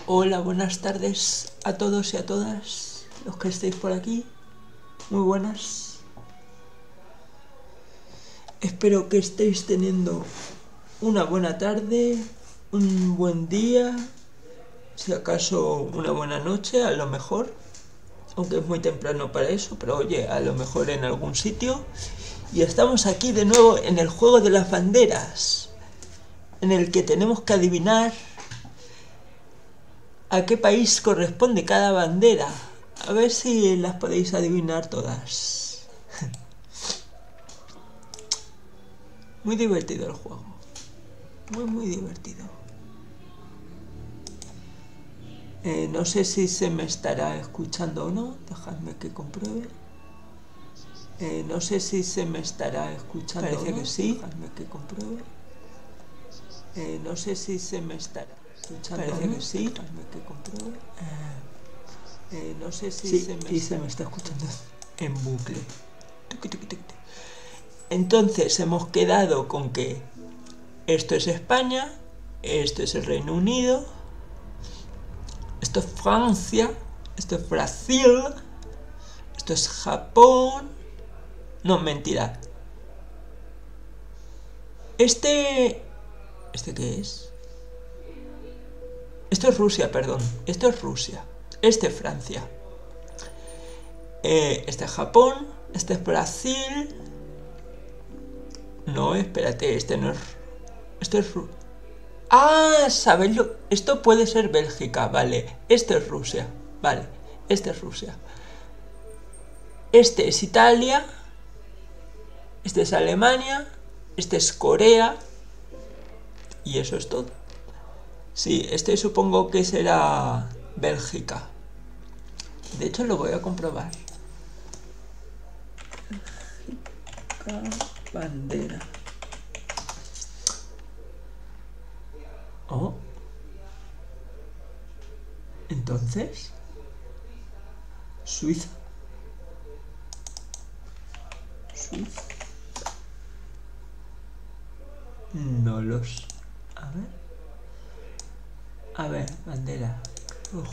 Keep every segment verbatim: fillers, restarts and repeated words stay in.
Hola, buenas tardes a todos y a todas los que estéis por aquí. Muy buenas. Espero que estéis teniendo una buena tarde, un buen día, si acaso una buena noche, a lo mejor. Aunque es muy temprano para eso, pero oye, a lo mejor en algún sitio. Y estamos aquí de nuevo en el juego de las banderas, en el que tenemos que adivinar a qué país corresponde cada bandera. A ver si las podéis adivinar todas. Muy divertido el juego. Muy, muy divertido. Eh, no sé si se me estará escuchando o no. Dejadme que compruebe. Eh, no sé si se me estará escuchando Parece o no. que sí. Dejadme que compruebe. Eh, no sé si se me estará escuchando Parece o no. que sí. Dejadme que compruebe. Eh, eh, no sé si sí, se me, y está... se me está escuchando en bucle. Entonces hemos quedado con que esto es España, esto es el Reino Unido, esto es Francia, esto es Brasil, esto es Japón. No, mentira. Este... ¿Este qué es? Esto es Rusia, perdón. Esto es Rusia. Este es Francia. Eh, este es Japón. Este es Brasil. No, espérate, este no es... Esto es... Ru... Ah, ¿sabéis? Esto puede ser Bélgica, vale. Esto es Rusia, vale. Este es Rusia. Este es Italia. Este es Alemania. Este es Corea. Y eso es todo. Sí, este supongo que será Bélgica. De hecho, lo voy a comprobar. Bélgica, bandera. Oh. Entonces, Suiza. Suiza. No los... A ver. A ver, bandera. Uf.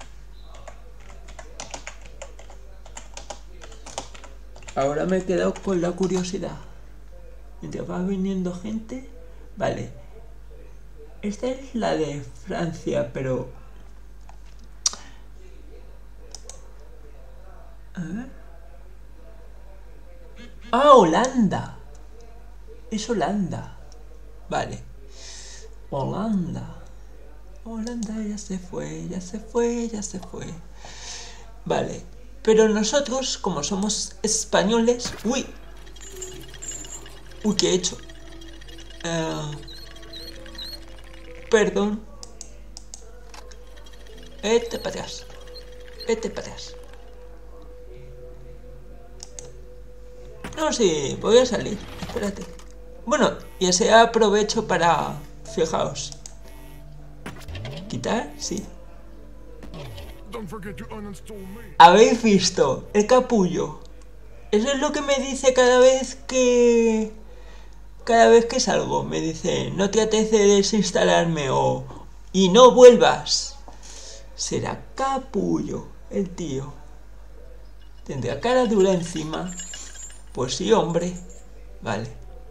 Ahora me he quedado con la curiosidad. Mientras va viniendo gente. Vale. Esta es la de Francia, pero... A ver. ¡Ah, Holanda! Es Holanda. Vale. Holanda. Holanda ya se fue, ya se fue, ya se fue. Vale. Pero nosotros, como somos españoles... ¡Uy! Uy, ¿qué he hecho? Uh, perdón. Vete para atrás. Vete para atrás. No, sí, voy a salir. Espérate. Bueno, y ese aprovecho para... Fijaos. ¿Quitar? Sí. ¿Habéis visto? El capullo. Eso es lo que me dice cada vez que... Cada vez que salgo. Me dice, no te apetece desinstalarme o... Y no vuelvas. Será capullo el tío. ¿Tendrá cara dura encima? Pues sí, hombre. Vale.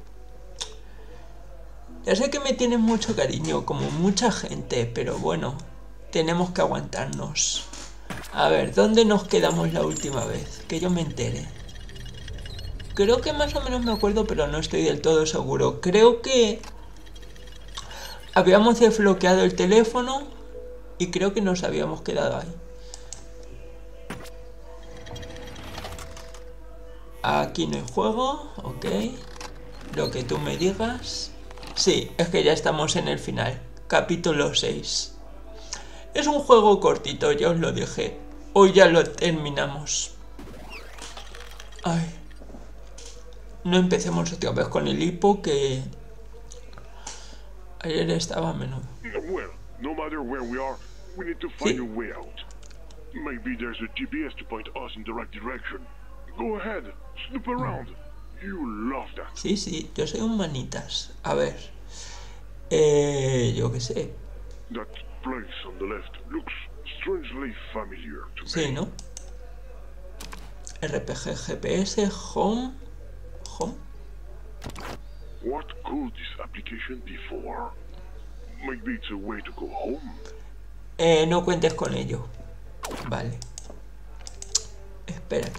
Ya sé que me tienen mucho cariño, como mucha gente, pero bueno, tenemos que aguantarnos. A ver, ¿dónde nos quedamos la última vez? Que yo me entere. Creo que más o menos me acuerdo, pero no estoy del todo seguro. Creo que habíamos desbloqueado el teléfono y creo que nos habíamos quedado ahí. Aquí no hay juego, ok. Lo que tú me digas. Sí, es que ya estamos en el final. Capítulo seis. Es un juego cortito, ya os lo dije. Hoy ya lo terminamos. Ay. No empecemos otra vez con el hipo, que... Ayer estaba a menudo. Well, no matter where we are, we need to find Sí. a way out. Maybe there's a G P S to point us in the right direction. Go ahead, snoop around. You love that. Sí, sí, yo soy un manitas. A ver. Eh, yo qué sé. That place on the left looks strangely familiar to Sí, me. ¿no? R P G, G P S, Home... Home... What could this application be for? Maybe it's a way to go home. Eh, no cuentes con ello. Vale. Espérate.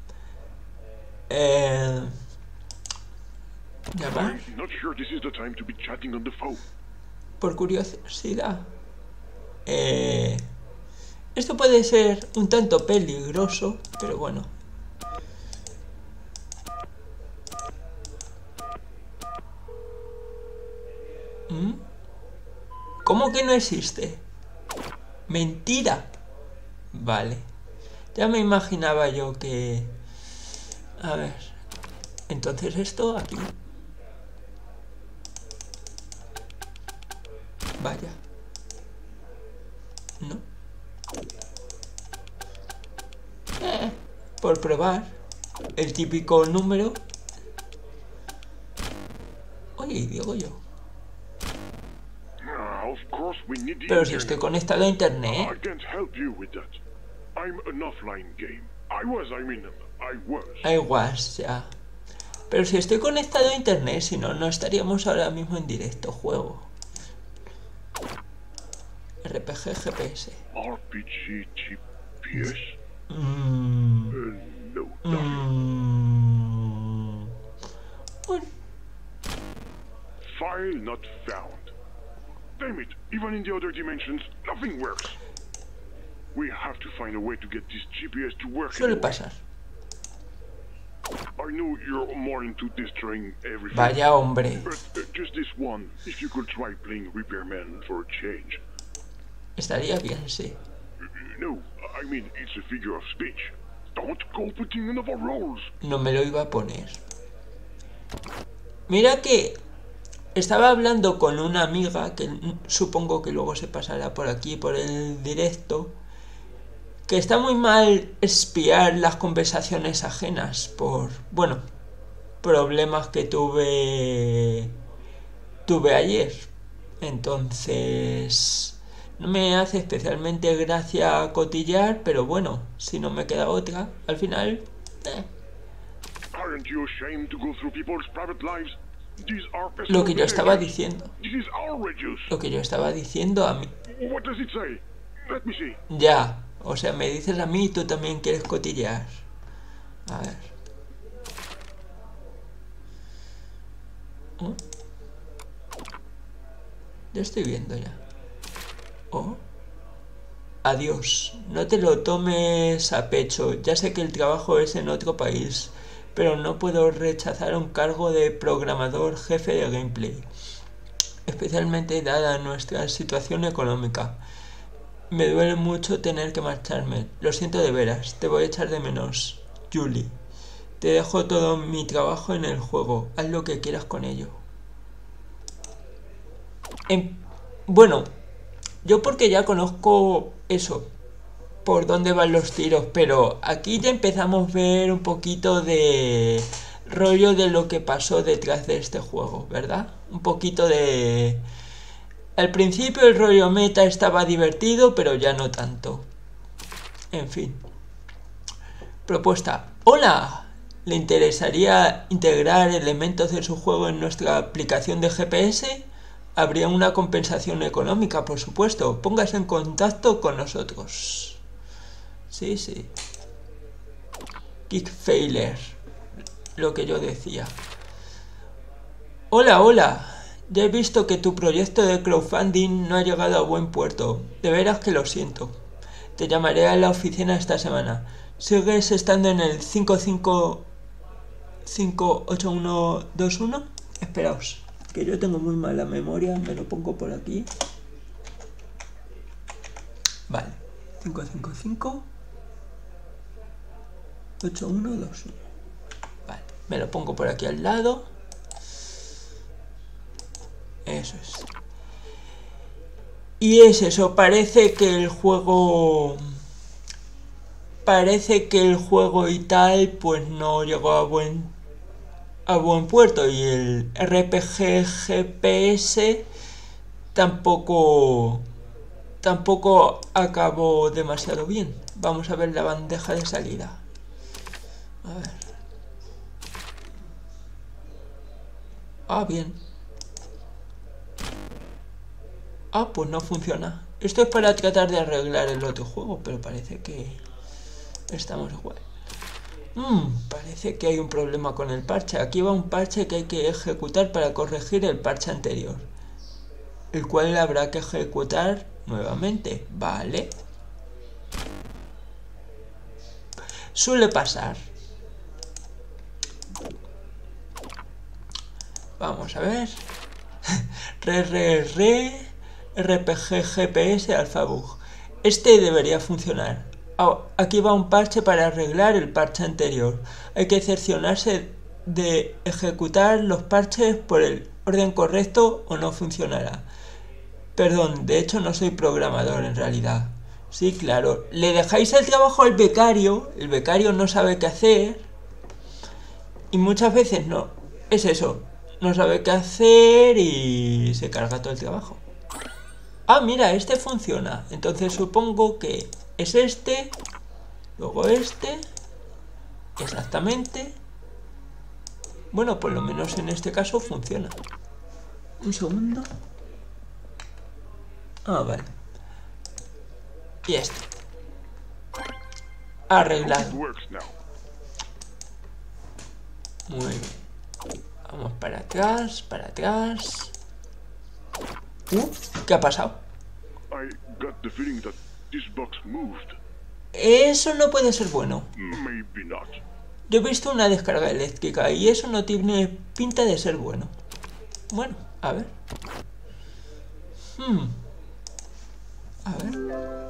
Eh... ¿Llamar? I'm not sure this is the time to be chatting on the phone. Por curiosidad. Eh... Esto puede ser un tanto peligroso, pero bueno. ¿Mm? ¿Cómo que no existe? Mentira. Vale. Ya me imaginaba yo que... A ver. Entonces esto aquí. Vaya. ¿No? Eh, por probar. El típico número. Oye, digo yo. Ah, of course we need the Pero si internet. estoy conectado a internet. I can't help you with that. I'm an offline game. I was, I mean, I was. I was, ya. Pero si estoy conectado a internet, si no, no estaríamos ahora mismo en directo, juego. R P G, G P S. R P G G P S? Mm. Uh, no, nothing. Mm. Bueno, File not found. Damn it, even in the other dimensions, nothing works. We have to find a way to get this G P S to work. suele anyway. pasar. I know you're more into destroying everything. Vaya hombre. But uh, just this one, if you could try playing Repairman for a change. Estaría bien, sí. No, I mean, it's a figure of speech. Don't go putting another roles. No me lo iba a poner. Mira que estaba hablando con una amiga que supongo que luego se pasará por aquí, por el directo, que está muy mal espiar las conversaciones ajenas por, bueno, problemas que tuve tuve ayer. Entonces no me hace especialmente gracia cotillar, pero bueno, si no me queda otra, al final eh. Aren't you ashamed to go through people's private lives? These are Lo personal que yo estaba behaviors. diciendo, This is outrageous. lo que yo estaba diciendo a mí. What does it say? Let me see. Ya, o sea, me dices a mí y tú también quieres cotillear. A ver. ¿Oh? Ya estoy viendo ya. Oh. Adiós. No te lo tomes a pecho. Ya sé que el trabajo es en otro país, pero no puedo rechazar un cargo de programador jefe de gameplay, especialmente dada nuestra situación económica. Me duele mucho tener que marcharme. Lo siento de veras. Te voy a echar de menos, Julie. Te dejo todo mi trabajo en el juego. Haz lo que quieras con ello. En... Bueno, yo porque ya conozco eso, por dónde van los tiros, pero aquí ya empezamos a ver un poquito de rollo de lo que pasó detrás de este juego, ¿verdad? Un poquito de... Al principio el rollo meta estaba divertido, pero ya no tanto. En fin. Propuesta. ¡Hola! ¿Le interesaría integrar elementos de su juego en nuestra aplicación de G P S? Habría una compensación económica, por supuesto. Póngase en contacto con nosotros. Sí, sí. Kick failure. Lo que yo decía. Hola, hola. Ya he visto que tu proyecto de crowdfunding no ha llegado a buen puerto. De veras que lo siento. Te llamaré a la oficina esta semana. ¿Sigues estando en el cinco cinco cinco ocho uno dos uno? Esperaos, que yo tengo muy mala memoria. Me lo pongo por aquí. Vale. cinco cinco cinco ocho uno dos uno. Vale. Me lo pongo por aquí al lado. Eso es. Y es eso, parece que el juego... Parece que el juego y tal, pues no llegó a buen... a buen puerto. Y el R P G G P S tampoco... tampoco acabó demasiado bien. Vamos a ver la bandeja de salida. A ver. Ah, bien. Ah, pues no funciona. Esto es para tratar de arreglar el otro juego, pero parece que estamos igual. Mm, parece que hay un problema con el parche. Aquí va un parche que hay que ejecutar para corregir el parche anterior, el cual habrá que ejecutar nuevamente. Vale. Suele pasar. Vamos a ver. Re, re, re. R P G G P S Alphabug. Este debería funcionar. Oh, aquí va un parche para arreglar el parche anterior. Hay que cerciorarse de ejecutar los parches por el orden correcto o no funcionará. Perdón, de hecho no soy programador en realidad. Sí, claro. Le dejáis el trabajo al becario, el becario no sabe qué hacer y muchas veces no. Es eso, no sabe qué hacer y se carga todo el trabajo. Ah, mira, este funciona. Entonces supongo que es este, luego este, exactamente. Bueno, por lo menos en este caso funciona. Un segundo. Ah, vale. Y este. Arreglado. Muy bien. Vamos para atrás, para atrás. Uh, ¿qué ha pasado? Eso no puede ser bueno. Yo he visto una descarga eléctrica y eso no tiene pinta de ser bueno. Bueno, a ver. Hmm. A ver.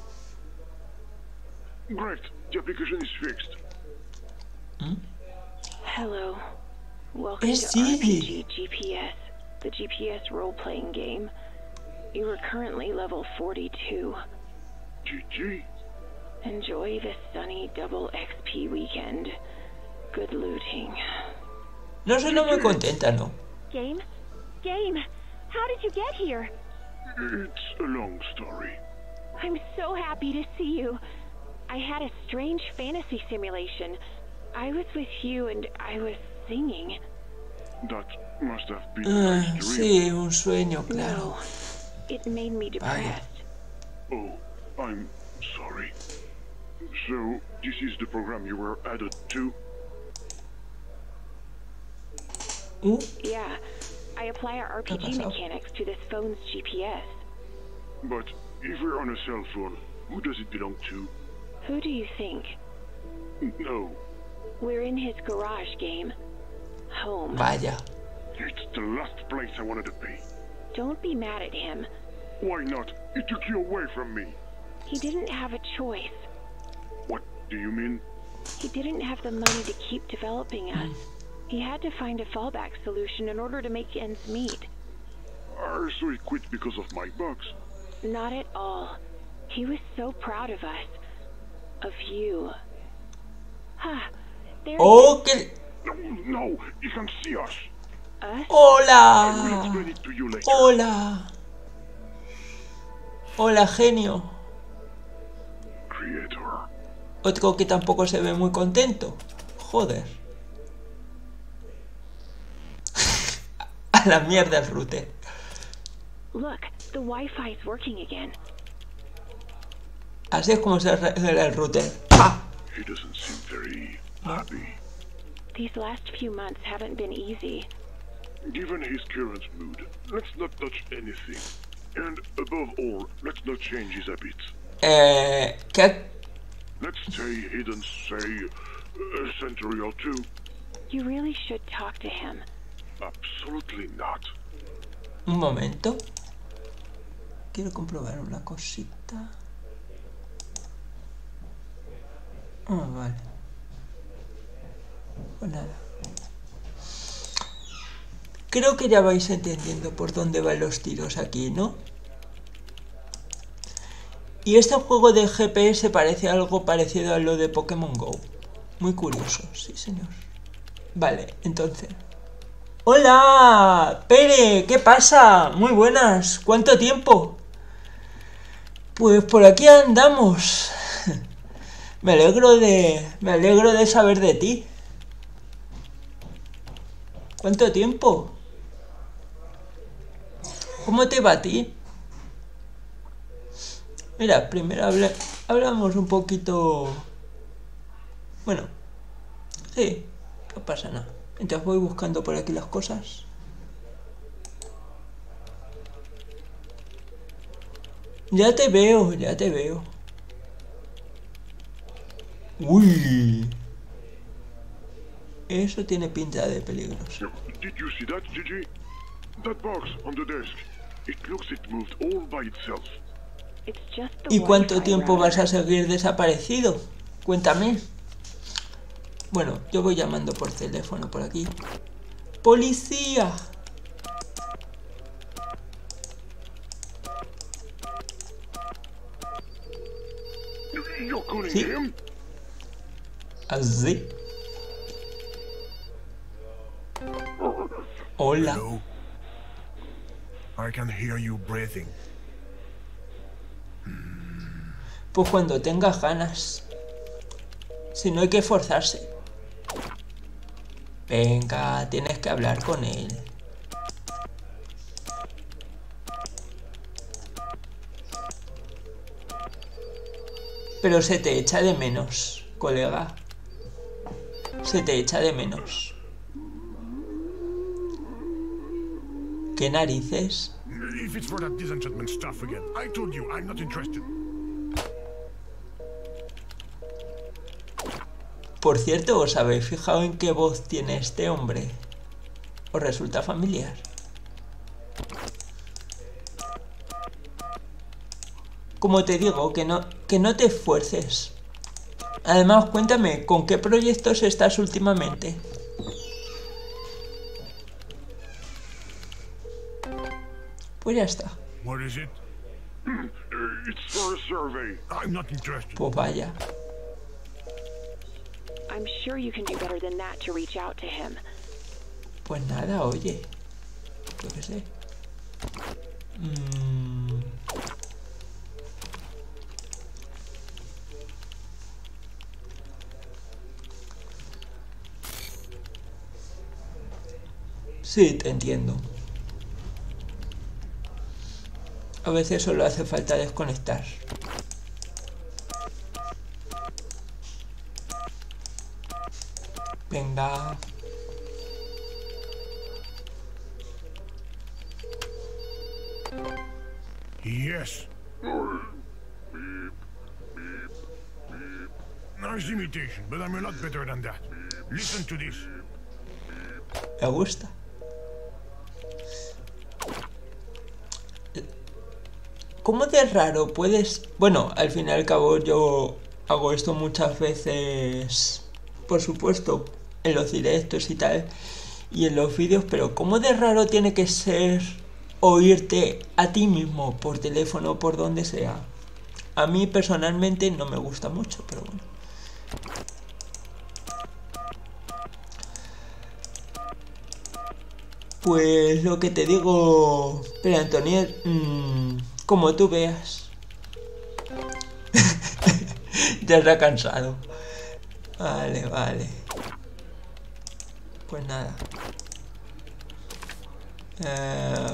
Great, the application is fixed. ¿Mm? Hello. Welcome Es to R P Gigi. G G P S, the G P S role-playing game. You are currently level forty-two. G G. Enjoy the sunny double X P weekend. Good looting. No suena muy contenta, ¿no? Game? Game, how did you get here? It's a long story. I'm so happy to see you. I had a strange fantasy simulation. I was with you and I was singing. That must have been Ah, a nice dream. sí, un sueño, claro. No, it made me depressed. Oh, I'm sorry. So, this is the program you were added to? Uh, Yeah, I apply our R P G pasado? mechanics to this phone's G P S. But if we're on a cell phone, who does it belong to? Who do you think? No, We're in his garage game. Home. vaya. it's the last place I wanted to be. Don't be mad at him. Why not? It took you away from me. He didn't have a choice. What do you mean? He didn't have the money to keep developing us. He had to find a fallback solution in order to make ends meet. Uh, so he quit because of my bugs. Not at all. He was so proud of us. Of you. Ha! There Oh, que... No, no, he can see us. us? I will Hola. explain it to you later. Hola. Hola, genio. Creator. Otro que tampoco se ve muy contento. Joder. A la mierda el router. Look, the Wi-Fi is working again. Así es como se arregla el router. ¡Ah! He doesn't seem very happy. These last few months haven't been easy. Given his current mood, let's not touch anything. And above all, let's not change his habits. Eh... ¿Qué? Let's stay hidden, say, a century or two. You really should talk to him. Absolutely not. Un momento. Quiero comprobar una cosita. Ah, vale. Pues nada. Creo que ya vais entendiendo por dónde van los tiros aquí, ¿no? Y este juego de G P S parece algo parecido a lo de Pokémon Go. Muy curioso, sí señor. Vale, entonces... ¡Hola! Pere, ¿qué pasa? Muy buenas, ¿cuánto tiempo? Pues por aquí andamos. Me alegro de... Me alegro de saber de ti. ¿Cuánto tiempo? ¿Cómo te va a ti? Mira, primero habla, hablamos un poquito... Bueno, sí, no pasa nada. Mientras voy buscando por aquí las cosas. Ya te veo, ya te veo. Uy. Eso tiene pinta de peligroso. Did you see that, Gigi? That box on the desk. It looks it moved all by itself. It's just the ¿Y cuánto Wi-Fi tiempo router. vas a seguir desaparecido? Cuéntame. Bueno, yo voy llamando por teléfono por aquí. ¡Policía! You're calling Sí. him? Así. Hola. Hello? I can hear you breathing. Pues cuando tengas ganas. Si no hay que forzarse. Venga, tienes que hablar con él. Pero se te echa de menos, colega. Se te echa de menos. ¿Qué narices? If it's for that disenchantment stuff again, I told you I'm not interested. Por cierto, ¿os habéis fijado en qué voz tiene este hombre? ¿Os resulta familiar? Como te digo, que no, que no te esfuerces. Además, cuéntame, ¿con qué proyectos estás últimamente? Pues ya está. What is it? Uh, it's for a survey. I'm not interested. Pues vaya. I'm sure you can do better than that to reach out to him. Pues nada, oye. Yo qué sé. Mm. Sí, te entiendo. A veces solo hace falta desconectar. Venga. Yes. Nice imitation, but I'm a lot better than that. Listen to this. Me gusta. ¿Cómo de raro puedes...? Bueno, al fin y al cabo yo hago esto muchas veces, por supuesto, en los directos y tal, y en los vídeos, pero ¿cómo de raro tiene que ser oírte a ti mismo por teléfono o por donde sea? A mí personalmente no me gusta mucho, pero bueno. Pues lo que te digo... Pero Antoniel, mmm, como tú veas. Ya se ha cansado. Vale, vale. Pues nada. Eh...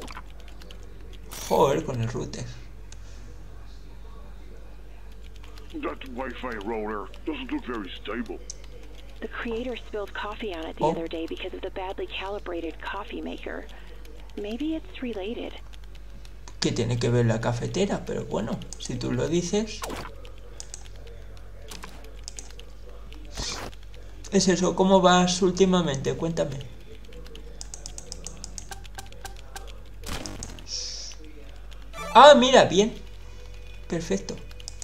Joder, con el router. That Wi-Fi router doesn't look very stable. The creator spilled coffee on it the Oh. other day because of the badly calibrated coffee maker. Maybe it's related. Que tiene que ver la cafetera, pero bueno, si tú lo dices. Es eso, ¿cómo vas últimamente? Cuéntame. Ah, mira, bien. Perfecto.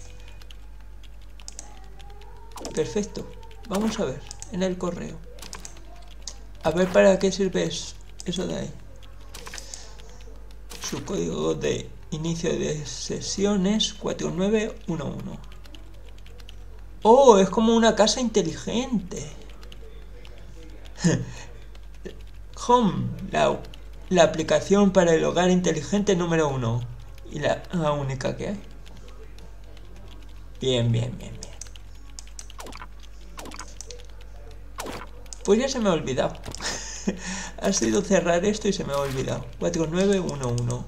Perfecto. Vamos a ver, en el correo. A ver para qué sirve eso de ahí. Su código de inicio de sesiones cuatro nueve uno uno. Oh, es como una casa inteligente. Home, la, la aplicación para el hogar inteligente número uno. Y la, la única que hay. Bien, bien, bien, bien. Pues ya se me ha olvidado. Ha sido cerrar esto y se me ha olvidado. cuatro nueve uno uno.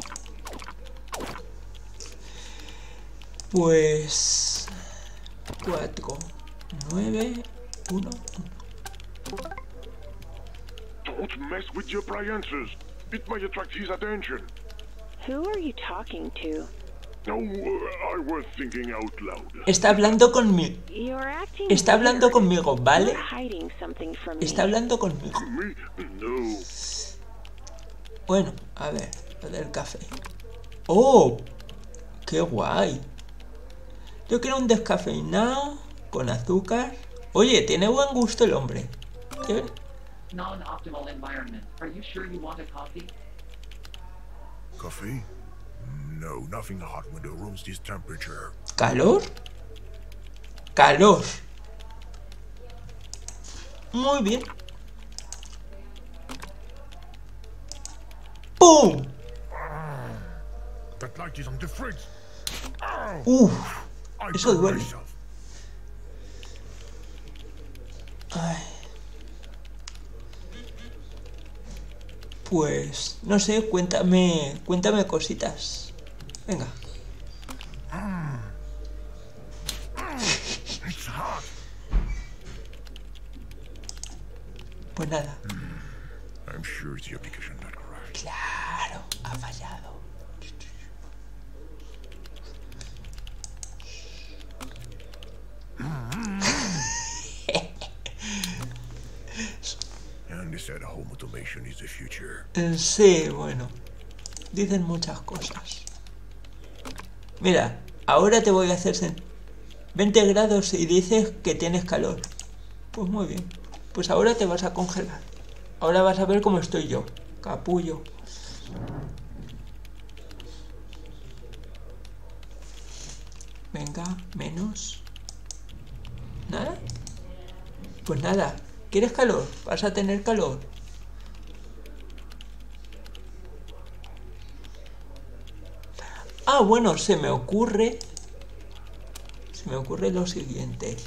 Pues... cuatro nueve uno uno. Don't mess with your appliances. It might attract his attention. Who are you talking to? No, uh, I was thinking out loud. Está hablando conmigo. You're acting Está hablando weird. conmigo, ¿vale? You're hiding something from me. Está hablando conmigo. Me? No. Bueno, a ver, lo del café. ¡Oh! ¡Qué guay! Yo quiero un descafeinado con azúcar. Oye, tiene buen gusto el hombre. ¿Qué? Non-optimal environment. Are you sure you want a coffee? Coffee? No, nothing hot when the room's this temperature. ¿Calor? ¡Calor! Muy bien. ¡Pum! That light is on the fridge. ¡Uf! I Eso burned duele. myself. Ay. Pues, no sé, cuéntame, cuéntame cositas. Venga. It's hot. Pues nada. I'm sure it's the application that crashed. Claro, ha fallado. And they said home automation is the future. Eh, Sí, bueno. Dicen muchas cosas. Mira, ahora te voy a hacer sen- veinte grados y dices que tienes calor. Pues muy bien. Pues ahora te vas a congelar. Ahora vas a ver cómo estoy yo. Capullo. Venga, menos. ¿Nada? Pues nada. ¿Quieres calor? Vas a tener calor. Ah, bueno, se me ocurre... Se me ocurre lo siguiente.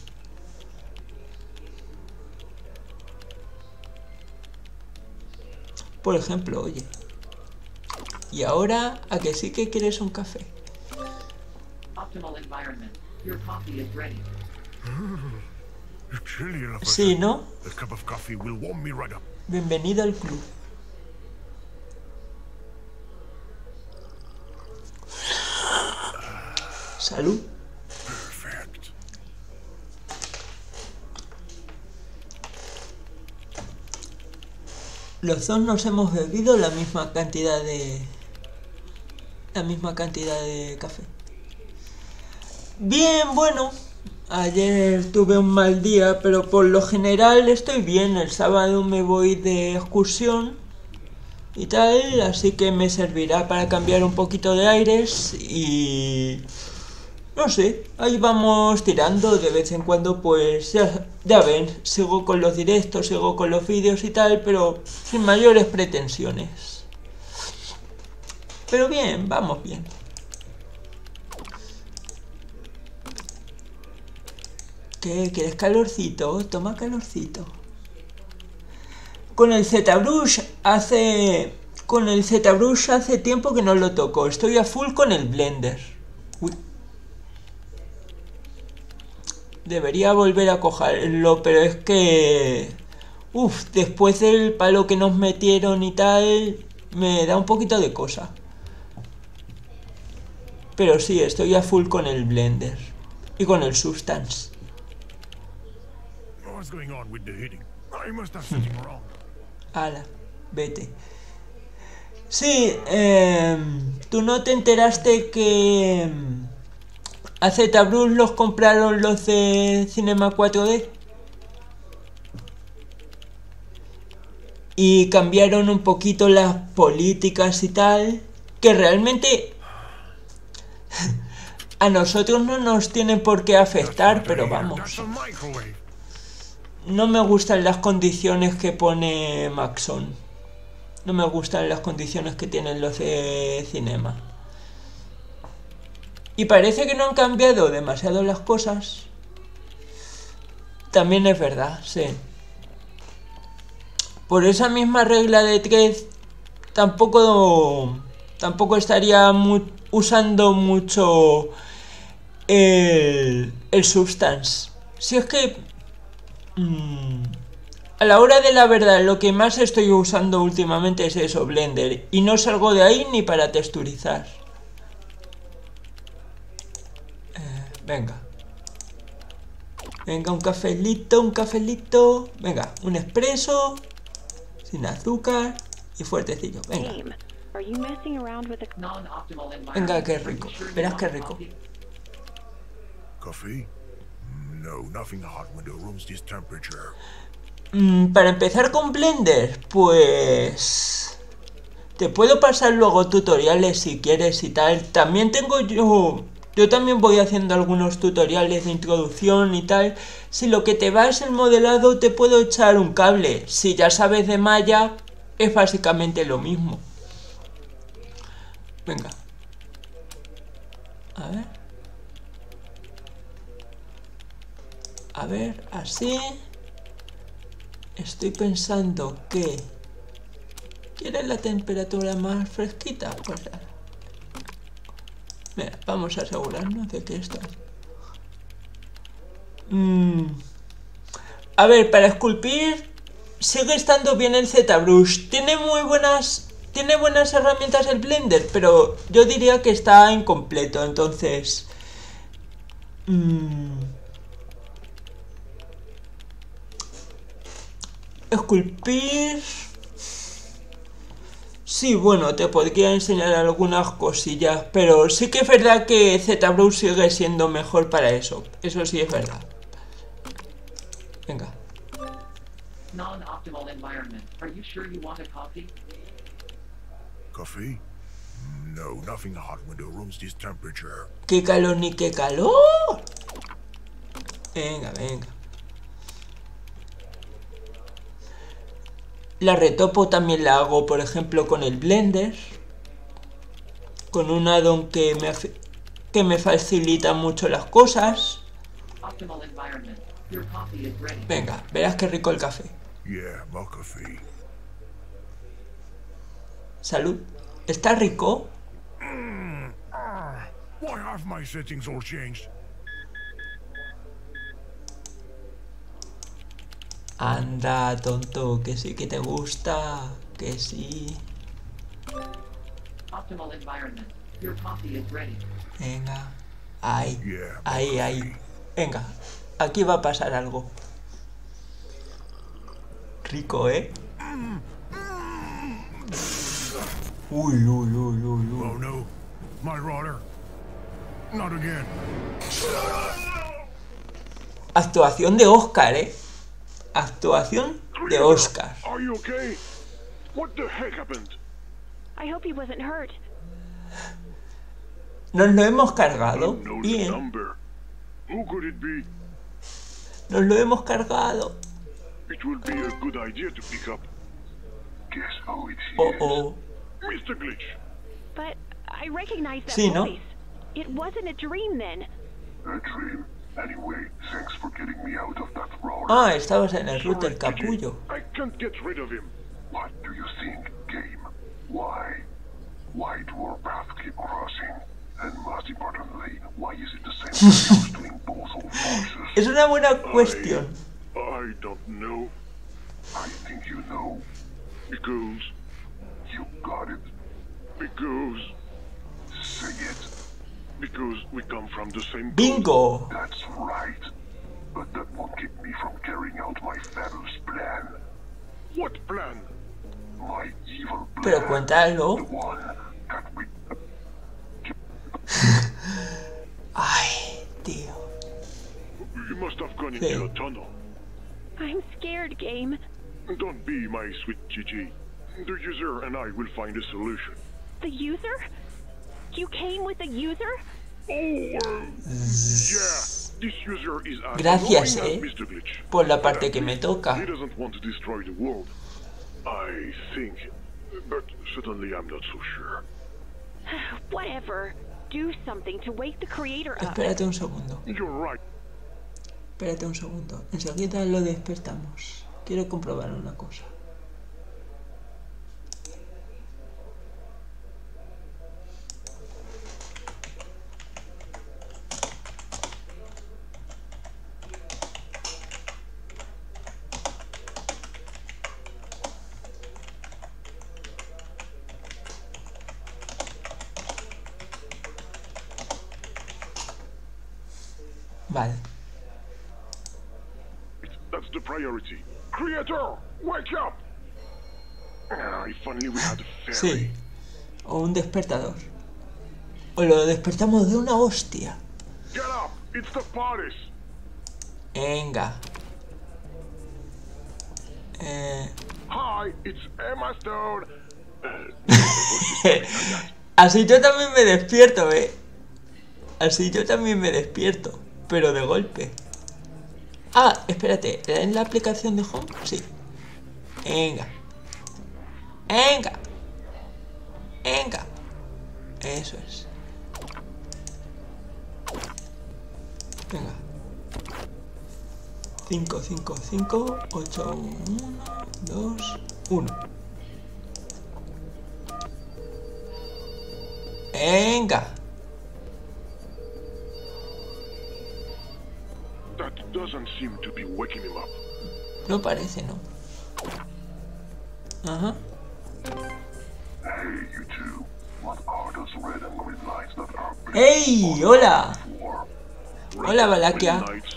Por ejemplo, oye. Y ahora, ¿a que sí que quieres un café? Optimal environment. Your coffee is ready. It's chilly enough. Sí, ¿no? A cup of coffee will warm me right up. Bienvenido al club. Salud. Perfect. Los dos nos hemos bebido la misma cantidad de... La misma cantidad de café. Bien, bueno. Ayer tuve un mal día, pero por lo general estoy bien. El sábado me voy de excursión y tal, así que me servirá para cambiar un poquito de aires y... No sé, ahí vamos tirando. De vez en cuando pues ya, ya ven, sigo con los directos, sigo con los vídeos y tal, pero sin mayores pretensiones. Pero bien, vamos bien. ¿Qué? ¿Quieres calorcito? Toma calorcito. Con el ZBrush hace... Con el ZBrush hace tiempo que no lo toco. Estoy a full con el Blender. Uy. Debería volver a cogerlo, pero es que... Uf, después del palo que nos metieron y tal, me da un poquito de cosa. Pero sí, estoy a full con el Blender. Y con el Substance. What's going on with the heating? I must have something wrong. Ala, vete. Sí, eh, ¿tú no te enteraste que a ZBrush los compraron los de Cinema cuatro D? Y cambiaron un poquito las políticas y tal, que realmente a nosotros no nos tienen por qué afectar, pero vamos. That's a microwave. No me gustan las condiciones que pone Maxon. No me gustan las condiciones que tienen los de Cinema. y parece que no han cambiado demasiado las cosas. También es verdad, sí. Por esa misma regla de tres, tampoco, tampoco estaría mu usando mucho el, el Substance. Si es que mmm, a la hora de la verdad lo que más estoy usando últimamente es eso, Blender, y no salgo de ahí ni para texturizar. Eh, venga. Venga, un cafelito, un cafelito. Venga, un expreso sin azúcar y fuertecillo. Venga. Game, are you messing around with the Non-optimal environment. Venga, qué Are you rico. sure you Verás want qué a rico. coffee? Coffee? No, nothing hot when the room's this temperature. Mm, para empezar con Blender, pues te puedo pasar luego tutoriales si quieres y tal. También tengo yo, yo también voy haciendo algunos tutoriales de introducción y tal. Si lo que te va es el modelado, te puedo echar un cable. Si ya sabes de Maya, es básicamente lo mismo. Venga. A ver. A ver, así. Estoy pensando que... ¿Quieres la temperatura más fresquita? Pues ya. Mira, vamos a asegurarnos de que esto... Mm. A ver, para esculpir sigue estando bien el ZBrush. Tiene muy buenas... Tiene buenas herramientas el Blender, pero yo diría que está incompleto, entonces... Mm. Esculpir... Sí, bueno, te podría enseñar algunas cosillas, pero sí que es verdad que ZBrush sigue siendo mejor para eso. Eso sí es verdad. Venga. Non-optimal environment. Are you sure you want a coffee? Coffee? No, nothing hot when the room's this temperature. ¡Qué calor ni qué calor! Venga, venga. La retopo también la hago, por ejemplo, con el Blender. Con un addon que me, que me facilita mucho las cosas. Optimal environment. Your coffee is ready. Venga, verás qué rico el café. Yeah, my coffee. Salud. ¿Está rico? Why have my settings all changed? Anda, tonto, que sí que te gusta. Que sí. Optimal environment. Your coffee is ready. Venga. Ahí. Yeah, my Ahí, ahí. coffee. Venga. Aquí va a pasar algo. Rico, ¿eh? Uy, uy, uy, uy, uy. Oh no, my roller. Not again. Actuación de Oscar, ¿eh? Actuación de Oscar. Are you okay? What the heck happened? I hope he wasn't hurt. Nos lo hemos cargado. Unknown Bien. number. Who could it be? Nos lo hemos cargado. It will be a good idea to pick up. Guess who it Oh, is? oh. Mister Glitch. But I recognize that Sí, ¿no? voice. It wasn't a dream then. A dream. Anyway, thanks for getting me out of that roller. Ah, estabas en el router Sorry, capullo. Gigi. I can't get rid of him. What do you think, game? Why? Why do our paths keep crossing? And most importantly, why is it the same chaos doing both old voices? Es una buena cuestión. I, I don't know. I think you know. Because... You got it. Because... Say it. Because we come from the same... Bingo. That's right. But that won't keep me from carrying out my fabulous plan. What plan? My evil plan. Pero cuéntalo. The one that we... Ay, tío. You must have gone Sí. into a tunnel. I'm scared, Game. Don't be, my sweet Gigi. The user and I will find a solution. The user? You came with the user? Oh, uh, yeah. This user is as Gracias, annoying eh, as Mister Glitch. por la But parte at que me least toca. He doesn't want to destroy the world. I think. But certainly I'm not so sure. Whatever. do something to wake the creator up. Espérate un segundo. You're right. Espérate un segundo. Enseguida lo despertamos. Quiero comprobar una cosa. Vale. That's the priority. Creator, wake up! Ah, if only we had a fairy. Sí. O un despertador. O lo despertamos de una hostia. Get up! It's the parties! Venga. Eh... Hi, it's Emma Stone. Así yo también me despierto, eh. Así yo también me despierto. Pero de golpe. Ah, espérate. ¿En la aplicación de Home? Sí. Venga. Venga. Venga. Eso es. Venga. cinco, cinco, cinco, ocho, uno, dos, uno. Venga. That doesn't seem to be waking him up. No parece, ¿no? Ajá. Hey, you two. What are those red and green lights that are ¡Ey! ¡Hola! for? Hola, Valaquia. Lights?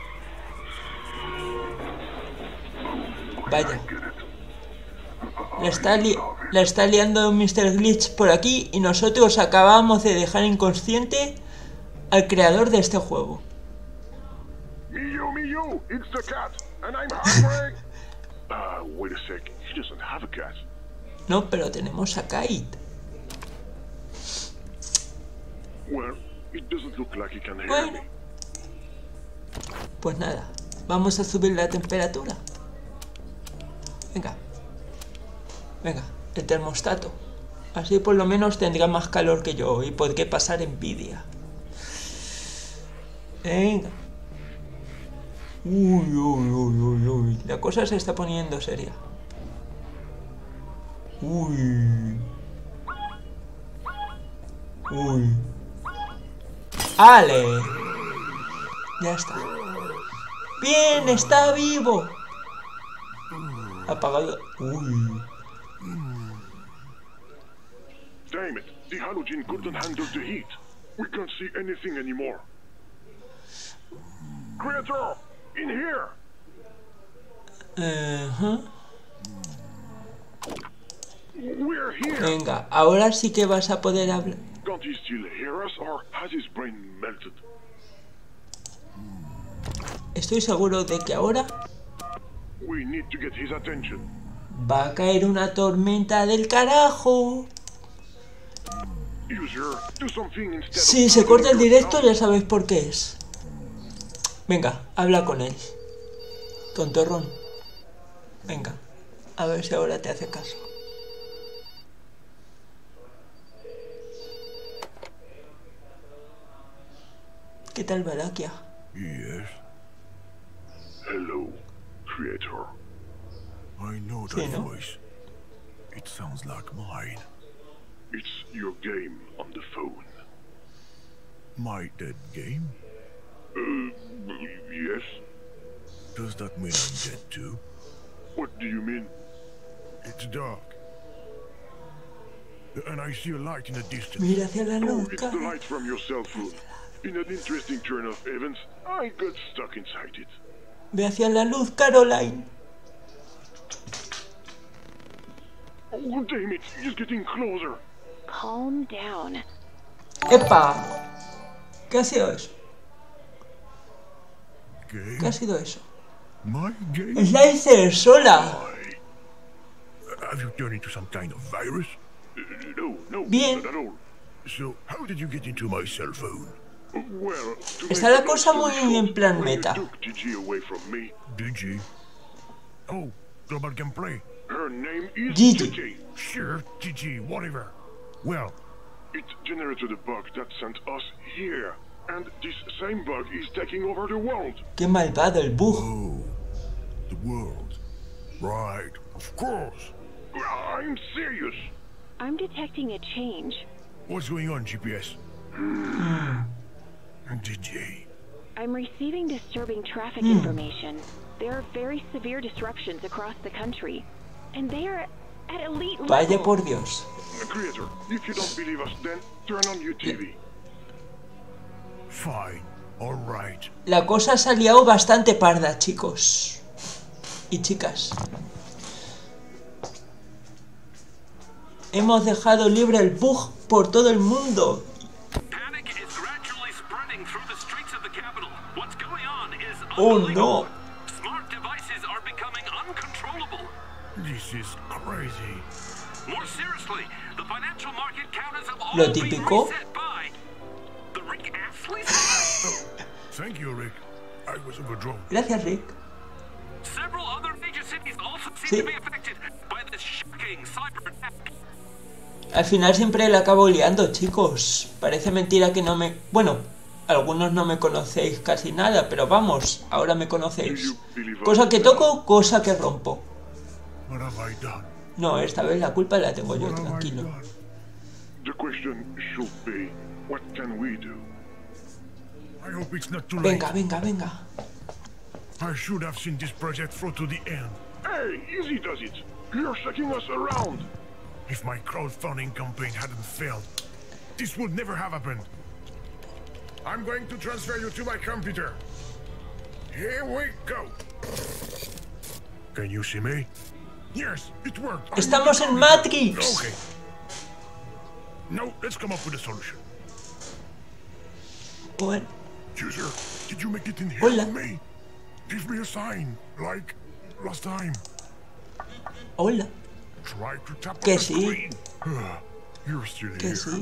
Vaya. La está, li la está liando mister Glitch por aquí y nosotros acabamos de dejar inconsciente al creador de este juego. Miyu, Miyu, it's the cat, and I'm hungry. uh, wait a sec. He doesn't have a cat. No, pero tenemos a Kite. Well, it doesn't look like he can hear Bueno. me. Pues nada, vamos a subir la temperatura. Venga. Venga, el termostato. Así por lo menos tendrá más calor que yo y podré pasar envidia. Venga. Uy, uy, uy, uy, uy. La cosa se está poniendo seria. Uy. Uy. ¡Ale! Ya está. ¡Bien! ¡Está vivo! Apagado. Uy. Damn it, the halogen couldn't handle the heat. We can't see anything anymore. Creator, in here! Ajá. We're here! Venga, ahora sí que vas a poder hablar. Can't he still hear us, or has his brain melted? Estoy seguro de que ahora We need to get his attention. va a caer una tormenta del carajo. User, do something instead Si of se corta el your directo sound. ya sabes por qué es. Venga, habla con él. Tontorrón. Venga, a ver si ahora te hace caso. ¿Qué tal, Valaquia? Yes, Hello, Creator. I know that Sí, ¿no? voice. It sounds like mine. It's your game on the phone. My dead game? Uh, yes? Does that mean I'm dead too? What do you mean? It's dark. And I see a light in the distance. Mira hacia la Oh, luz, it's the cara. light from your cell phone. In an interesting turn of events, I got stuck inside it. Ve hacia la luz, Caroline. Oh, damn it, he's getting closer. Calm down. ¡Epa! ¿Qué ha sido eso? Game? ¿Qué ha sido eso? My game? ¡Slicer, sola! Have you turned into some kind of virus? Uh, no, no, Bien. not at all. So, how did you get into my cell phone? Uh, Well, to Está make la a long cosa story muy en short, plan when meta. you took Gigi away from me, Digi? Oh, Global Gameplay. her name is Gigi. Gigi. Sure, Gigi, whatever. Well, It generated a bug that sent us here. And this same bug is taking over the world. Qué malvado el bug. Oh, the world. Right, of course. I'm serious. I'm detecting a change. What's going on, G P S? D J. I'm receiving disturbing traffic Hmm. information. There are very severe disruptions across the country. And they are at elite Vaya levels. por Dios. Creator, if you don't believe us, then turn on your T V. Fine, all right. La cosa se ha liado bastante parda, chicos. Y chicas. Hemos dejado libre el bug por todo el mundo. Panic is gradually spreading through the streets of the capital. What's going on is Oh unbelievable. no. Smart devices are becoming uncontrollable. This is crazy. More seriously, the financial market counters have all Lo been típico. reset by the Rick Astley. Thank you, Rick. I was overdrawn. Gracias, Rick. Several other major cities also seem Sí. to be affected by this shocking cyber attack. Al final siempre la acabo liando, chicos. Parece mentira que no me... Bueno, algunos no me conocéis casi nada, pero vamos, ahora me conocéis. Cosa que toco, cosa que rompo. What have I done? No, esta vez la culpa la tengo yo, What have I tranquilo. done? The question should be, what can we do? I hope it's not too late. Venga, venga, venga. I should have seen this project through to the end. Hey, easy does it. You're shaking us around. If my crowdfunding campaign hadn't failed, this would never have happened. I'm going to transfer you to my computer. Here we go. Can you see me? Yes, it worked. I'm Estamos in en the Matrix. computer. Okay. No, let's come up with a solution. Bueno, User, did you make it in here Hola. with me? Give me a sign, like last time. hola, Try to tap Que on the sí. screen. You're still que here. sí.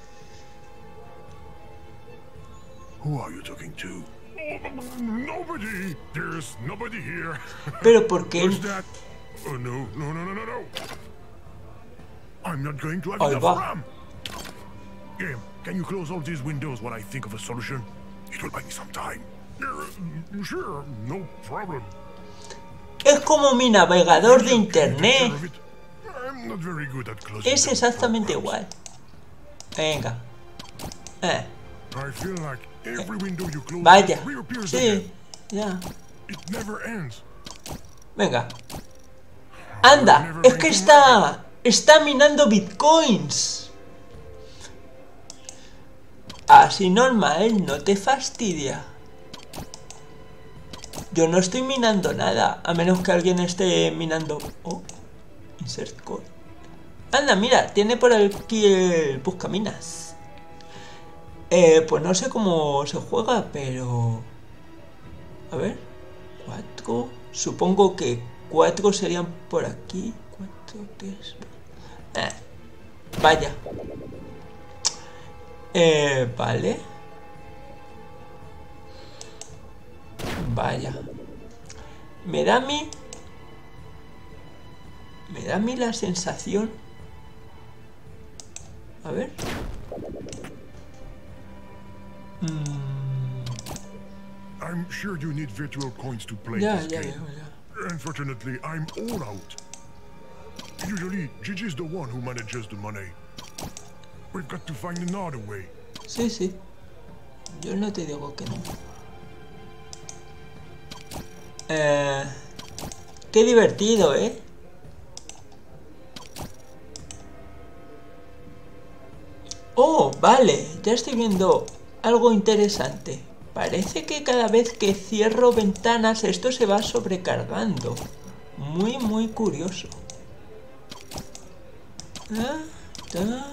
Who are you talking to? Nobody. There's nobody here. Pero ¿por qué? What's that? Oh no, no, no, no, no, no. I'm not going to have Ahí enough va. RAM. Game, can you close all these windows while I think of a solution? It will buy me some time. Uh, sure, no problem. Es como mi navegador de Can you take internet. care of it? I'm not very good at closing Es down exactamente programs. igual. Venga. Eh, I feel like every window you close vaya. reappears Sí, again. ya. It never ends. Venga. Anda, es que está... Está minando bitcoins. Así normal, no te fastidia. Yo no estoy minando nada, a menos que alguien esté minando... Oh, insert code. Anda, mira, tiene por aquí el buscaminas. Eh, pues no sé cómo se juega, pero... A ver... Cuatro... Supongo que cuatro serían por aquí. Cuatro, tres... Eh, vaya. Eh, vale. Vaya. Me da a mí... Me da a mí la sensación... A ver. Mm, I'm sure you need virtual coins to play ya, this ya, game. ya, ya. Unfortunately, I'm all out. Usually, Gigi's the one who manages the money. We've got to find another way. Sí, sí. Yo no te digo que no. Eh, qué divertido, ¿eh? Oh, vale. Ya estoy viendo algo interesante. Parece que cada vez que cierro ventanas esto se va sobrecargando. Muy, muy curioso. Ah, ta.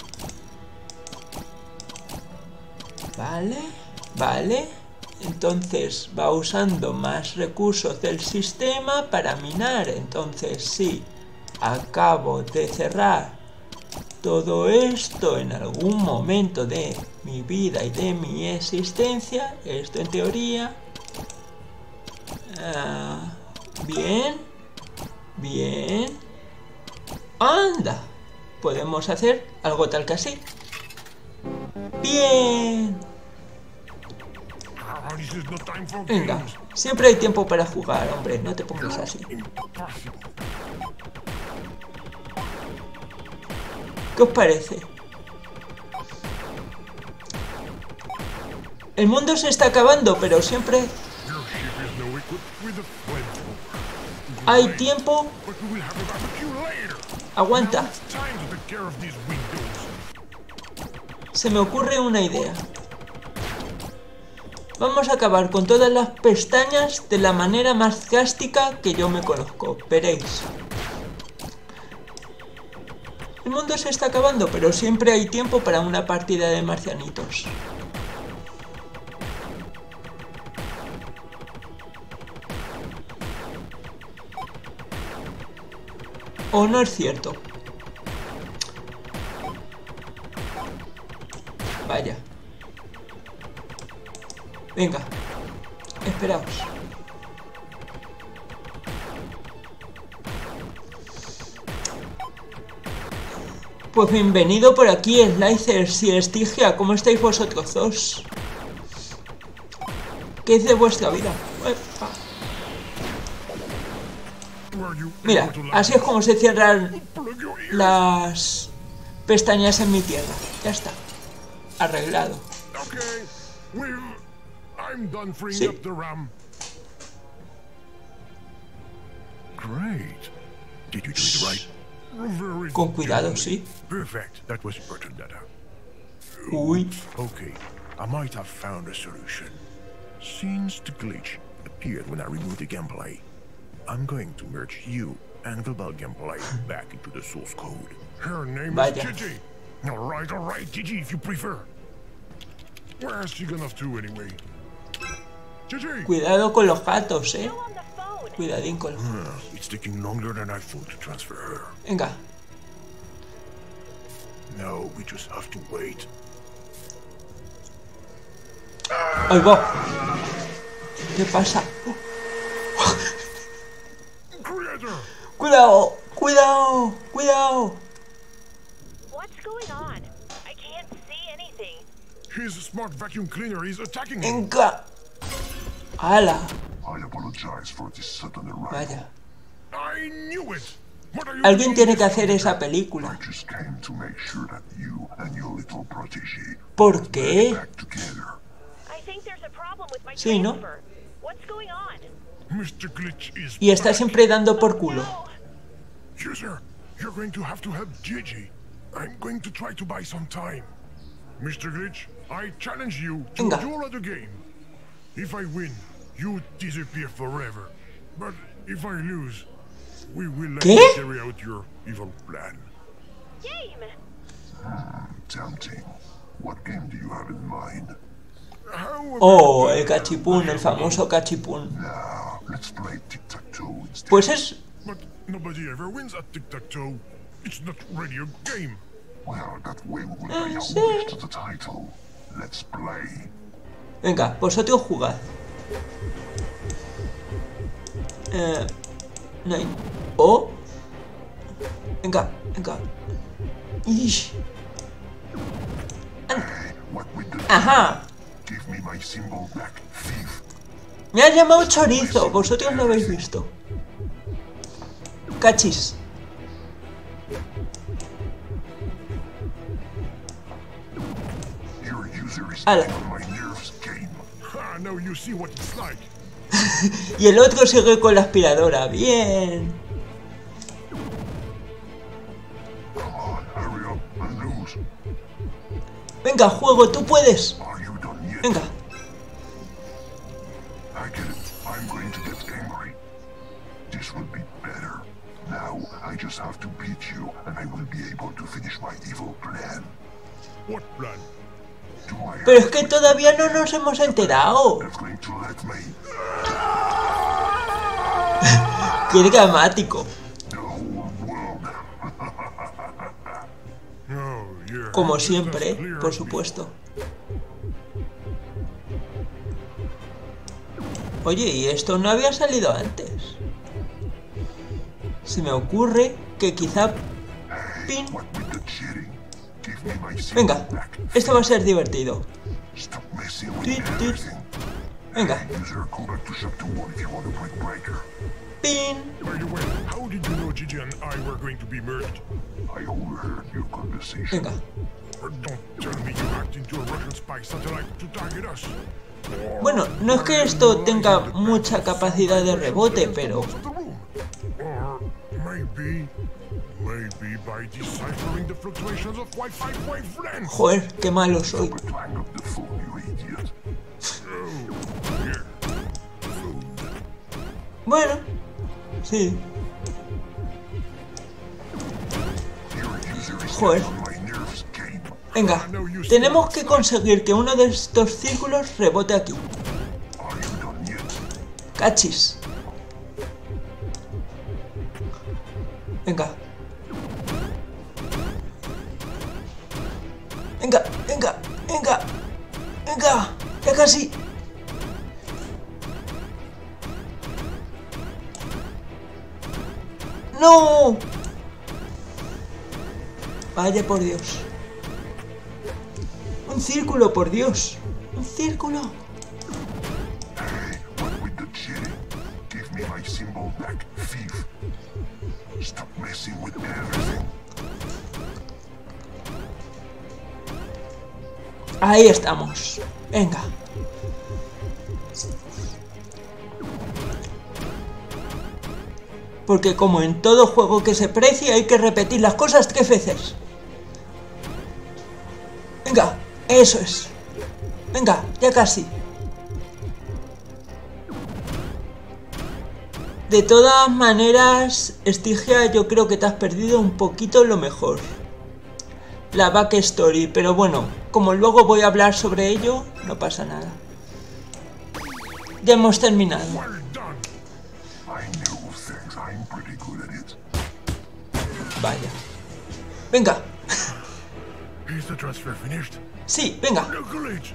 Vale, vale. Entonces va usando más recursos del sistema para minar. Entonces sí, acabo de cerrar todo esto en algún momento de mi vida y de mi existencia. Esto en teoría. Ah, bien, bien. Anda, podemos hacer algo tal que así. Bien. Ah, this is no time for Venga, games. siempre hay tiempo para jugar, hombre, no te pongas así. Impossible. ¿Qué os parece? El mundo se está acabando, pero siempre Your ship is now equipped with a flamethrower. hay tiempo. But we will have a barbecue later. Aguanta, It's time to take care of these windows. se me ocurre una idea. Vamos a acabar con todas las pestañas de la manera más drástica que yo me conozco. Veréis. El mundo se está acabando, pero siempre hay tiempo para una partida de marcianitos. ¿O no es cierto? Vaya. Venga. Esperaos. Pues bienvenido por aquí, Slicers y Estigia. ¿Cómo estáis vosotros dos? ¿Qué es de vuestra vida? Uepa. Mira, así es como se cierran las pestañas en mi tierra. Ya está. Arreglado. Okay, we've... I'm done freeing Sí. up the RAM. Great. Did you do it right? Very Con cuidado, good. sí. Perfect. That was important, Data. Uy. Okay, I might have found a solution. Since the glitch appeared when I removed the gameplay, I'm going to merge you and global gameplay back into the source code. Her name Vaya. is Gigi. Alright, alright, Gigi, if you prefer. Where's she gone off to anyway? Gigi! Cuidado con los gatos, eh. Cuidadín con los... Uh, it's taking longer than I thought to transfer her. Venga. No, we just have to wait. Ahí va. ¿Qué pasa? Creator! Cuidado, cuidado, cuidado. What's going on? I can't see anything. His smart vacuum cleaner is attacking him. Venga. ¡Hala! I apologize for this sudden arrival. Vaya. I knew it! What are you Alguien doing tiene que this hacer for? esa película. I just came to make sure that you and your little protege ¿Por qué? back together. I think there's a problem with my Sí, ¿no? transfer. What's going on? Mister Glitch is Y está back. siempre dando por culo. User, you're going to have to help Gigi. I'm going to try to buy some time. Mister Glitch, I challenge you to Venga. a duel at the game. If I win, you disappear forever. But if I lose, we will let ¿Qué? you carry out your evil plan. Game! Tempting. What game do you have in mind? How about Oh, uh, el cachipún, el famoso cachipún. Now, let's play tic-tac-toe instead. Pues es... But nobody ever wins at tic-tac-toe. It's not really a game. Well, that way we will Ah, pay sí. homage to the title. Let's play. Venga, vosotros jugad. Eh... No hay... Oh. Venga, venga. Ish. Hey, what with the... Ajá. Give me my symbol back, thief. Me ha llamado chorizo. Vosotros lo habéis visto. Cachis. Your user is Ala. getting on my nerves, game. Ah, now you see what it's like. Y el otro sigue con la aspiradora. Bien. Come on, hurry up and lose. Venga, juego, tú puedes. Are you done yet? Venga. I get it. I'm going to get angry. This will be better. Now, I just have to beat you, and I will be able to finish my evil plan. What plan? Do I Pero es have que todavía no nos hemos enterado. They're going to let me? Qué dramático. The whole world. Oh, yeah. Como It's siempre, as clear por as supuesto. Oye, ¿y esto no había salido antes? Se me ocurre que quizá Pin What with the cheating? Venga, esto va a ser divertido. Tit, tit. Venga. Pin. By the way, how did you know Gigi and I were going to be merged? I overheard your conversation. Venga. Or don't tell me you hacked into a Russian spy satellite to target us. Bueno, no es que esto tenga mucha capacidad de rebote, pero... Or maybe, maybe by deciphering the fluctuations of Wi-Fi wavelengths. Joder, qué malo soy. Clang of the phone, you idiot. Oh, here. Phone. Bueno, sí. Joder. Venga, tenemos que conseguir que uno de estos círculos rebote aquí. Cachis. Venga. Venga, venga, venga. Venga, ya casi. ¡No! Vaya por Dios. Un círculo, por Dios. Un círculo. Hey, what with the cheating? Give me my symbol back, thief. Stop messing with everything. Ahí estamos. Venga. Porque como en todo juego que se precie hay que repetir las cosas tres veces. Venga, eso es. Venga, ya casi. De todas maneras, Estigia, yo creo que te has perdido un poquito lo mejor. La backstory, pero bueno, como luego voy a hablar sobre ello, no pasa nada. Ya hemos terminado. Vaya. Venga. Is the transfer finished? Sí, venga. No glitch.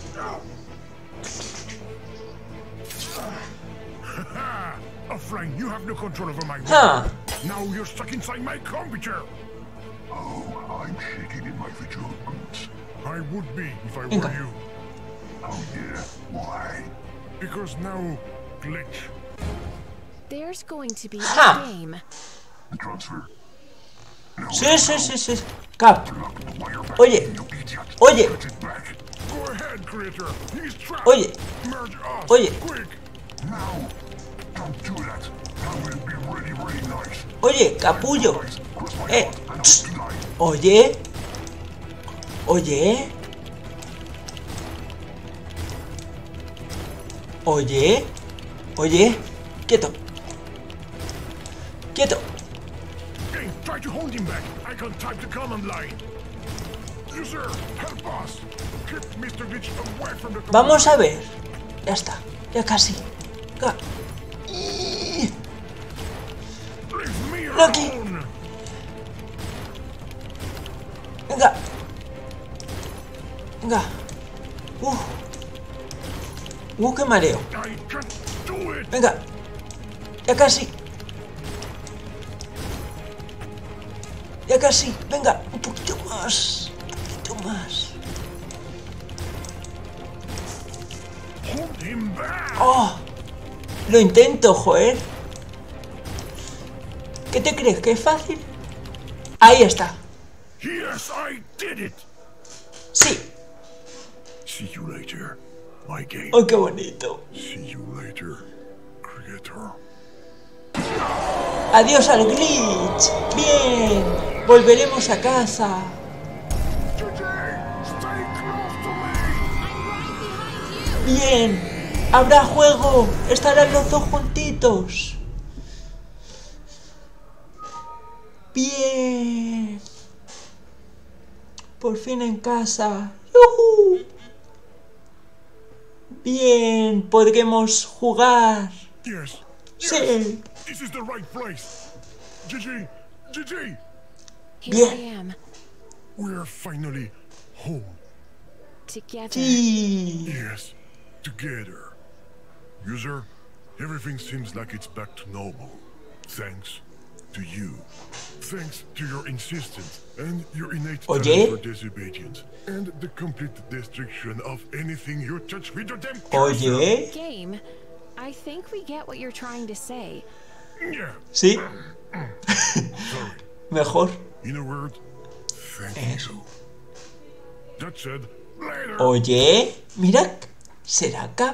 Offline, you have no control over my Ah. Now you're stuck inside my computer. Oh, I'm shaking in my visual boots. I would be if I Venga. were you. Oh yeah, why? Because now, glitch. There's going to be Ha. a game. The transfer. Sí, sí, sí, sí. Cap. Oye. Oye. Go ahead, creator. He's trapped. Oye. Merge us. Oye. Quick. No, don't do that. That will be really, really nice. Oye, capullo. Cross my Eh. heart and I'll Psst. deny. Oye. Oye. Oye. Oye. Quieto. Quieto. Hey, try to hold him back. I can type the command line. User, help us. Keep mister Glitch away from the command Vamos a line. ver. Ya está. Ya casi. Ga- Y- Leave me Lucky. alone. Venga. Venga. Uh. Uh, qué mareo. I can't do it. Venga. Ya casi. Ya casi. Venga. Un poquito más. Un poquito más. Hold him back. Oh. Lo intento, joder. ¿Qué te crees? ¿Que es fácil? Ahí está. Yes, I did it. Sí. See you later, my game. Oh, qué bonito. See you later, creator. Adiós al glitch. Bien. Volveremos a casa. J J, stay close to me. Bien. Habrá juego. Estarán los dos juntitos. Bien. Por fin en casa. ¡Yujú! Bien. Podremos jugar. Yes. Sí. Yes. This is the right place. J J, J J, Here Bien. I am, we're finally home. together. Sí. Yes, together. User, everything seems like it's back to normal. Thanks to you. Thanks to your insistence and your innate Oye. talent for disobedience and the complete destruction of anything you touch with your damn cursor. Oye. Game, I think we get what you're trying to say. Yeah, Sí. sorry. Mejor. In a word, thank Eso. you. That said, later. Oye. Mira. ¿Será Cap?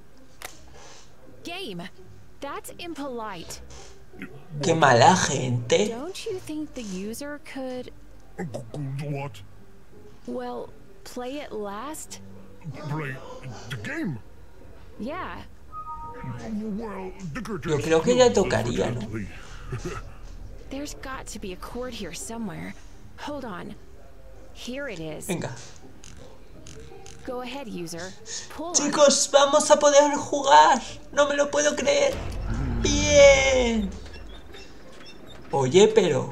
Game, that's impolite. Qué mala gente. Don't you think the user could, What? well, play it last? Play the game? Yeah. Well, the Yo creo que ya tocaría, ¿no? There's got to be a chord here somewhere. Hold on. Here it is. Venga. Go ahead, user. Pull on it. Chicos, vamos a poder jugar. No me lo puedo creer. Bien. Oye, pero...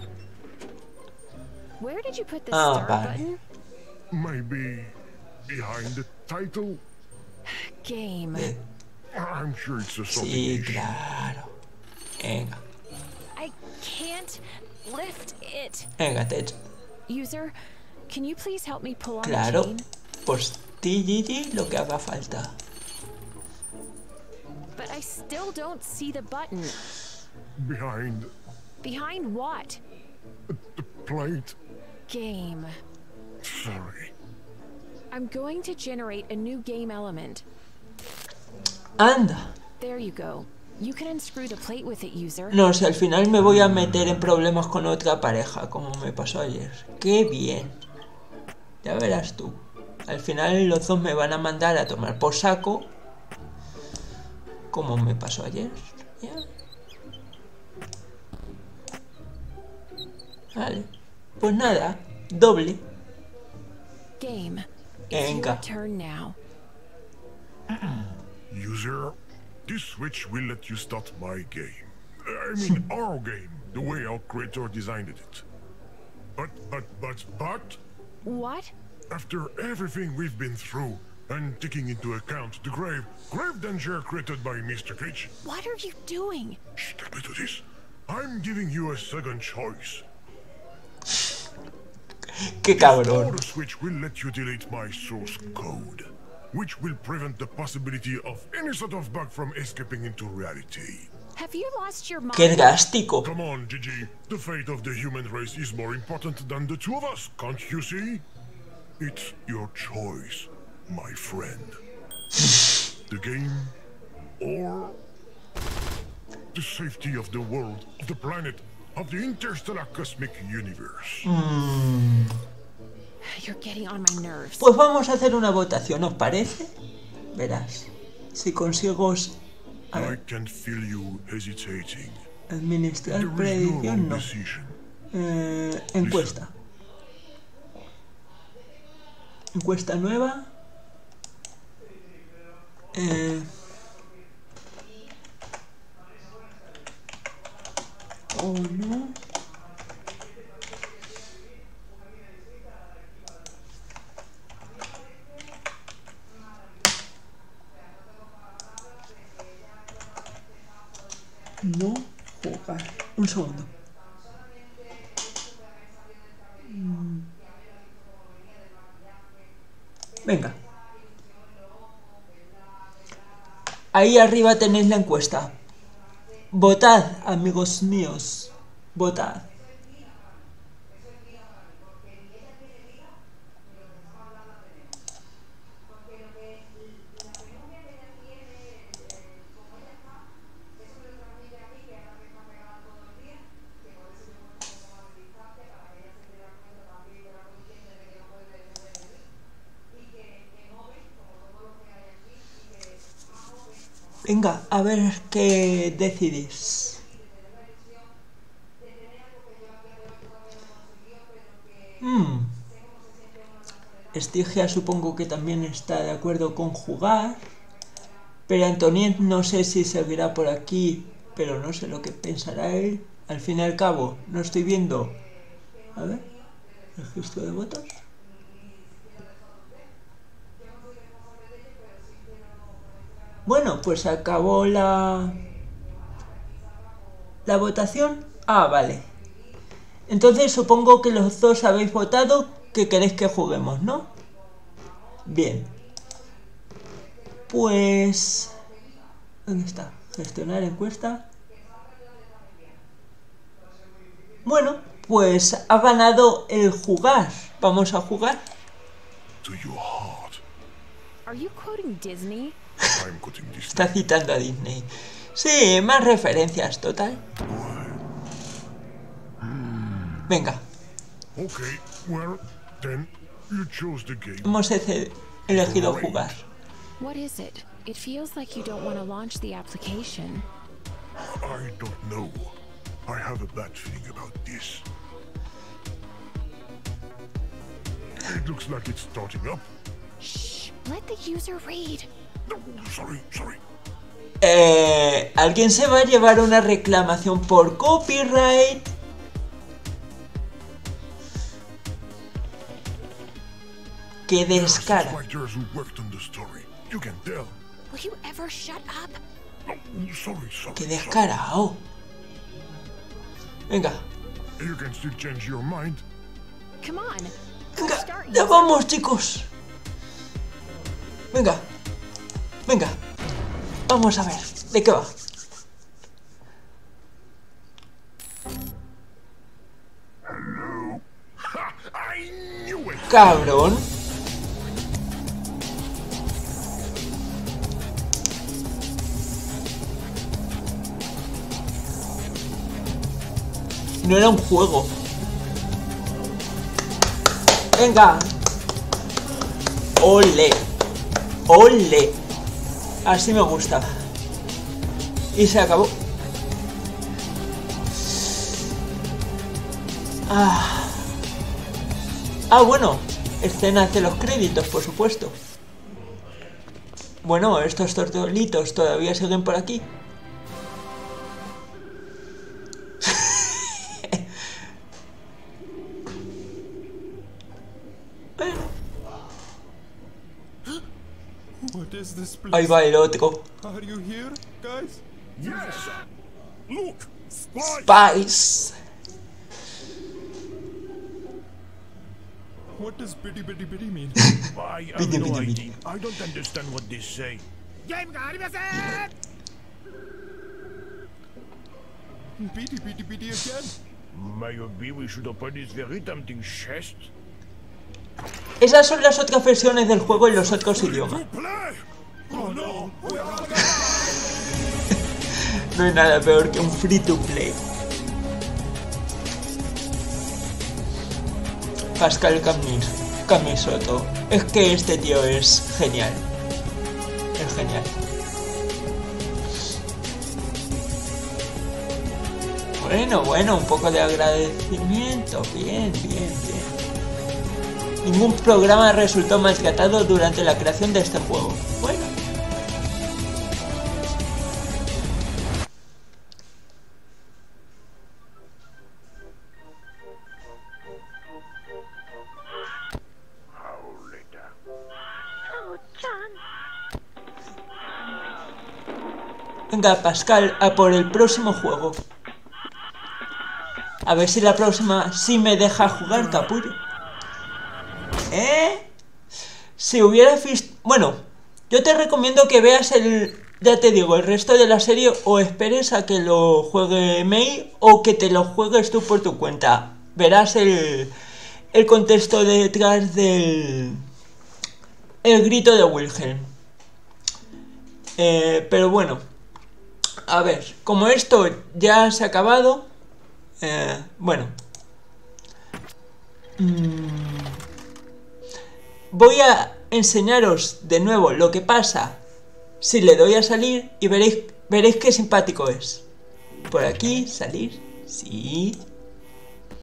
Where did you put the Ah, start vale. button? Maybe behind the title? Game. Eh, I'm sure it's a something Sí, issue. claro. Venga. I can't lift it. Venga, Ted. User, can you please help me pull on the Claro. chain? Pues ti, Gigi, lo que haga falta. But I still don't see the button. Behind Behind what? the plate? Game. Sorry. I'm going to generate a new game element. Anda. There you go. You can unscrew the plate with it, user. No, si al final me voy a meter en problemas con otra pareja, como me pasó ayer. ¡Qué bien! Ya verás tú. Al final los dos me van a mandar a tomar por saco, como me pasó ayer. ¿Ya? Vale. Pues nada, doble. Game. It's your Venga. turn now. User, this switch will let you start my game. I mean, our game, the way our creator designed it. But, but, but, but, What? after everything we've been through, and taking into account the grave, grave danger created by Mister Cage, What are you doing? step into this. I'm giving you a second choice. ¡Qué Or cabrón! the switch will let you delete my source code, which will prevent the possibility of any sort of bug from escaping into reality. Have you lost your mind? ¡Qué drástico! Come on, Gigi. The fate of the human race is more important than the two of us, can't you see? It's your choice, my friend. The game or the safety of the world, of the planet, of the interstellar cosmic universe. You're getting on my nerves. Pues vamos a hacer una votación, ¿os parece? Verás. Si consigo a I ver, can feel you hesitating. administrar There is no predicción, wrong no. decision. Eh, encuesta. Encuesta nueva. Eh, oh, no. No jugar. Un segundo. Mm. Venga. Ahí arriba tenéis la encuesta. Votad, amigos míos. Votad. Venga, a ver qué decidís. Hmm. Estigia supongo que también está de acuerdo con jugar. Pero Antoniet no sé si seguirá por aquí. Pero no sé lo que pensará él. Al fin y al cabo, no estoy viendo. A ver. Registro de votos. Bueno, pues acabó la, la votación. Ah, vale. Entonces supongo que los dos habéis votado que queréis que juguemos, ¿no? Bien. Pues... ¿dónde está? Gestionar encuesta. Bueno, pues ha ganado el jugar. Vamos a jugar. To your heart. Are you quoting Disney? I'm quoting Disney. Está citando a Disney. Sí, más referencias, total. Venga. Okay, well, then you chose the game. Hemos elegido jugar. What is it? It feels like you don't want to launch the application. I don't know. I have a bad feeling about this. It looks like it's starting up. Shh, let the user read. No, sorry, sorry. Eh, ¿alguien se va a llevar una reclamación por copyright? ¡Qué descara! Writers who worked on the story. You can tell. Will you ever shut up? No, sorry, sorry. ¡Qué descarado! Venga, You can still change your mind. Come on. venga, Start ya using- vamos, chicos. Venga, venga. Vamos a ver, ¿de qué va? I knew it. Cabrón. No era un juego. Venga. Ole. Ole. Así me gusta. Y se acabó. Ah. Ah, bueno. Escenas de los créditos, por supuesto. Bueno, estos tortolitos todavía siguen por aquí. What is this place? Ahí va el otro. Are you here, guys? Yes. Look, spy. Spice. What does bitty bitty bitty mean? I have Bidi, no bidi, idea. bidi. I don't understand what they say. Bitty bitty bitty again? Maybe we should open this very tempting chest. Esas son las otras versiones del juego en los otros idiomas. Play. Oh no. No hay nada peor que un free to play. Pascal Camis, Camisoto. Es que este tío es genial. Es genial. Bueno, bueno, un poco de agradecimiento. Bien, bien, bien. Ningún programa resultó maltratado durante la creación de este juego. Bueno. Venga, Pascal, a por el próximo juego. A ver si la próxima sí me deja jugar, capullo. ¿Eh? Si hubieras visto... Bueno, yo te recomiendo que veas el... Ya te digo, el resto de la serie o esperes a que lo juegue May o que te lo juegues tú por tu cuenta. Verás el, el contexto detrás del... El grito de Wilhelm. Eh, pero bueno. A ver, como esto ya se ha acabado... Eh, bueno. Mm, voy a enseñaros de nuevo lo que pasa si le doy a salir y veréis, veréis qué simpático es. Por aquí, salir. Sí.